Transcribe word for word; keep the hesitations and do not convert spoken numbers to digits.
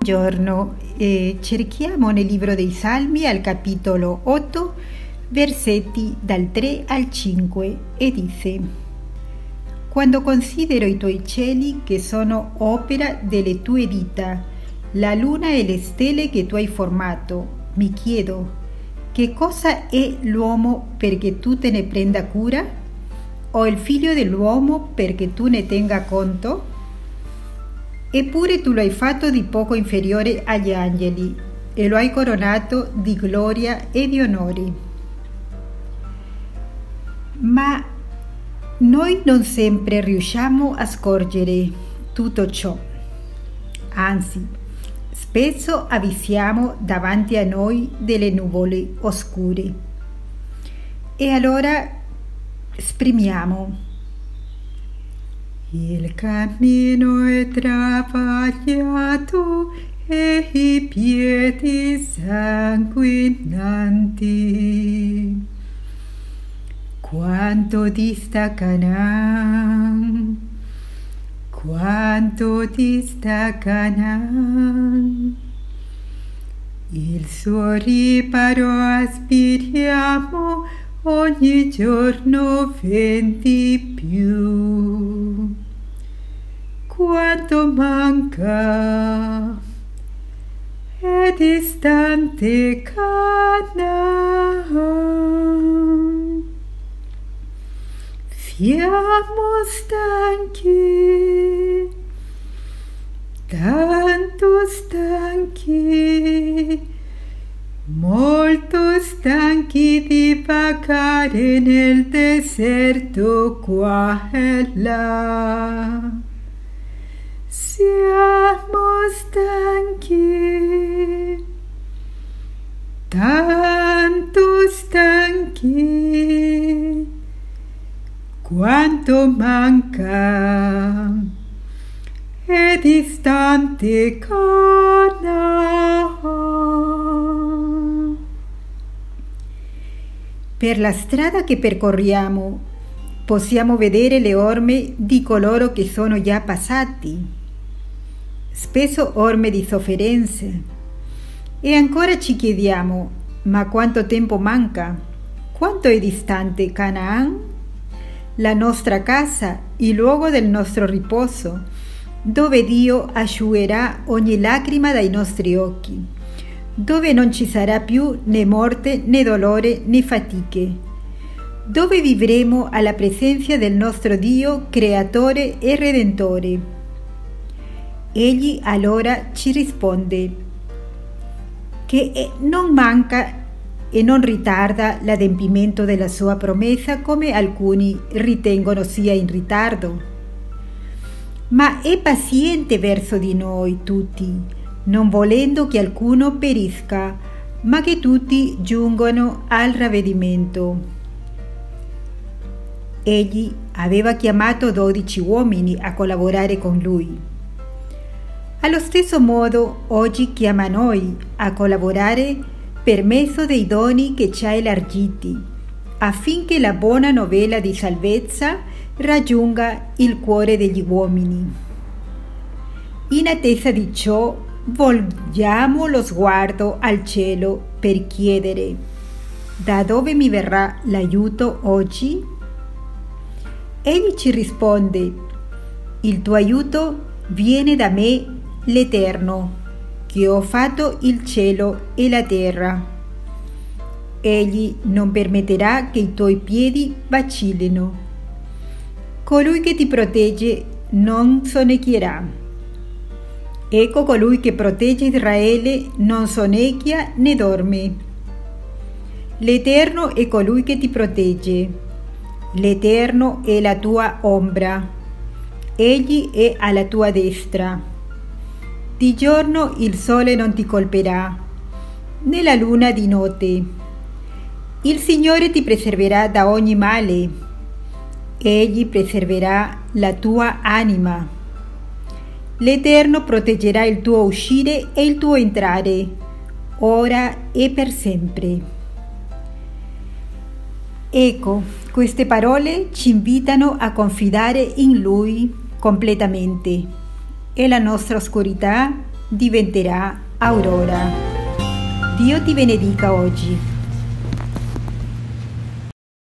Buongiorno, eh, cerchiamo nel libro dei Salmi al capitolo otto, versetti dal tre al cinque, e dice: Quando considero i tuoi cieli che sono opera delle tue dita, la luna e le stelle che tu hai formato, mi chiedo: che cosa è l'uomo perché tu te ne prenda cura? O il figlio dell'uomo perché tu ne tenga conto? Eppure tu lo hai fatto di poco inferiore agli angeli e lo hai coronato di gloria e di onori. Ma noi non sempre riusciamo a scorgere tutto ciò. Anzi, spesso avvisiamo davanti a noi delle nuvole oscure. E allora esprimiamo: il cammino è travagliato e i piedi sanguinanti. Quanto dista Canaan, quanto dista Canaan. Il suo riparo aspiriamo ogni giorno venti più. Quanto manca, è distante Canaan. Siamo stanchi, tanto stanchi, molto stanchi di vagare nel deserto qua e là. Siamo stanchi, tanto stanchi, quanto manca, è distante Canaan. Per la strada che percorriamo possiamo vedere le orme di coloro che sono già passati, spesso orme di sofferenze, e ancora ci chiediamo: ma quanto tempo manca? Quanto è distante Canaan? La nostra casa, il luogo del nostro riposo, dove Dio asciugherà ogni lacrima dai nostri occhi, dove non ci sarà più né morte, né dolore, né fatiche, dove vivremo alla presenza del nostro Dio, Creatore e Redentore. Egli allora ci risponde che non manca e non ritarda l'adempimento della sua promessa come alcuni ritengono sia in ritardo, ma è paziente verso di noi tutti, non volendo che alcuno perisca, ma che tutti giungano al ravvedimento. Egli aveva chiamato dodici uomini a collaborare con lui. Allo stesso modo oggi chiama noi a collaborare per mezzo dei doni che ci ha elargiti, affinché la buona novella di salvezza raggiunga il cuore degli uomini. In attesa di ciò, volgiamo lo sguardo al cielo per chiedere: da dove mi verrà l'aiuto oggi? Egli ci risponde: il tuo aiuto viene da me, l'Eterno, che ho fatto il cielo e la terra. Egli non permetterà che i tuoi piedi vacillino. Colui che ti protegge non sonnecchierà. Ecco colui che protegge Israele non sonnecchia né dorme. L'Eterno è colui che ti protegge. L'Eterno è la tua ombra. Egli è alla tua destra. Di giorno il sole non ti colpirà, né la luna di notte. Il Signore ti preserverà da ogni male. Egli preserverà la tua anima. L'Eterno proteggerà il tuo uscire e il tuo entrare, ora e per sempre. Ecco, queste parole ci invitano a confidare in Lui completamente e la nostra oscurità diventerà aurora. Dio ti benedica oggi.